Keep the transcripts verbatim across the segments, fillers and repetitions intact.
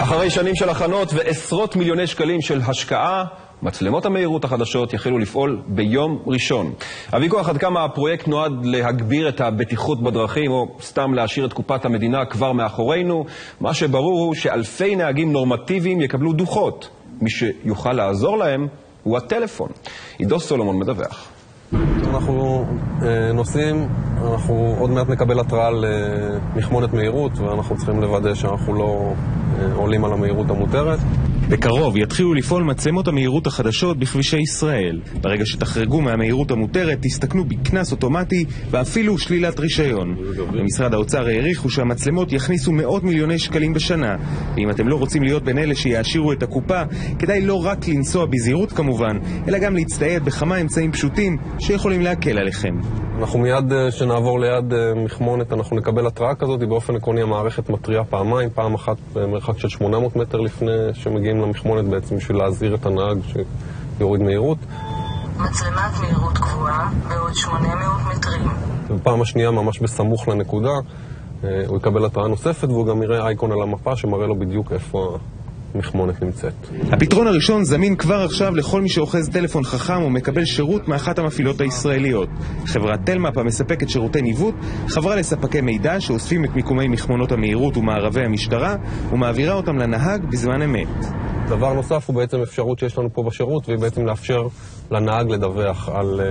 אחרי שנים של הכנות ועשרות מיליוני שקלים של השקעה, מצלמות המהירות החדשות יחלו לפעול ביום ראשון. הוויכוח עד כמה הפרויקט נועד להגביר את הבטיחות בדרכים או סתם להשאיר את קופת המדינה כבר מאחורינו. מה שברור הוא שאלפי נהגים נורמטיביים יקבלו דוחות. מי שיוכל לעזור להם הוא הטלפון. עידו סולומון מדווח. אנחנו אה, נוסעים, אנחנו עוד מעט נקבל התראה על אה, מכמונת מהירות, ואנחנו צריכים לוודא שאנחנו לא אה, עולים על המהירות המותרת. בקרוב יתחילו לפעול מצלמות המהירות החדשות בכבישי ישראל. ברגע שתחרגו מהמהירות המותרת, תסתכנו בקנס אוטומטי ואפילו שלילת רישיון. במשרד האוצר העריכו שהמצלמות יכניסו מאות מיליוני שקלים בשנה. ואם אתם לא רוצים להיות בין אלה שיעשירו את הקופה, כדאי לא רק לנסוע בזהירות כמובן, אלא גם להצטייד בכמה אמצעים פשוטים שיכולים להקל עליכם. אנחנו מיד שנעבור ליד מכמונת, אנחנו נקבל התראה כזאת. באופן עקרוני המערכת מטריעה פעמיים, פעם אחת במרחק של שמונה מאות מטר לפני שמגיעים למכמונת, בעצם בשביל להזהיר את הנהג שיוריד מהירות. מצלמת מהירות קבועה בעוד שמונה מאות מטרים. בפעם השנייה, ממש בסמוך לנקודה, הוא יקבל התראה נוספת, והוא גם יראה אייקון על המפה שמראה לו בדיוק איפה המכמונת נמצאת. הפתרון הראשון זמין כבר עכשיו לכל מי שאוחז טלפון חכם ומקבל שירות מאחת המפעילות הישראליות. חברת טלמאפ המספקת שירותי ניווט חברה לספקי מידע שאוספים את מיקומי מכמונות המהירות ומערבי המשטרה ומעבירה אותם לנהג בזמן אמת. דבר נוסף הוא בעצם אפשרות שיש לנו פה בשירות, והיא בעצם לאפשר לנהג לדווח על,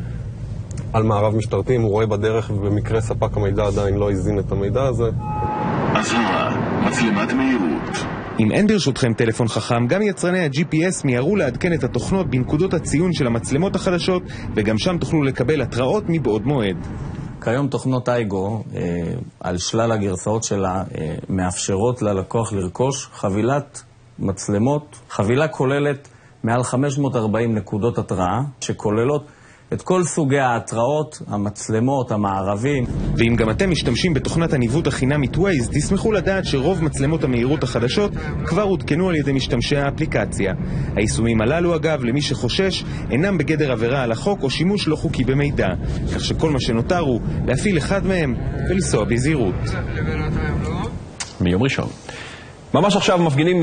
על מערב משטרתי אם הוא רואה בדרך ובמקרה ספק המידע עדיין לא הזין את המידע הזה. אזהרה, מצלמת מהירות. אם אין ברשותכם טלפון חכם, גם יצרני ה-ג'י פי אס מיהרו לעדכן את התוכנות בנקודות הציון של המצלמות החדשות, וגם שם תוכלו לקבל התראות מבעוד מועד. כיום תוכנות אייגו, אה, על שלל הגרסאות שלה, אה, מאפשרות ללקוח לרכוש חבילת מצלמות. חבילה כוללת מעל חמש מאות וארבעים נקודות התראה, שכוללות את כל סוגי ההתראות, המצלמות, המערבים. ואם גם אתם משתמשים בתוכנת הניווט החינמית Waze, תשמחו לדעת שרוב מצלמות המהירות החדשות כבר עודכנו על ידי משתמשי האפליקציה. היישומים הללו, אגב, למי שחושש, אינם בגדר עבירה על החוק או שימוש לא חוקי במידע, כך שכל מה שנותר הוא להפעיל אחד מהם ולנסוע בזהירות. מיום ראשון. ממש עכשיו מפגינים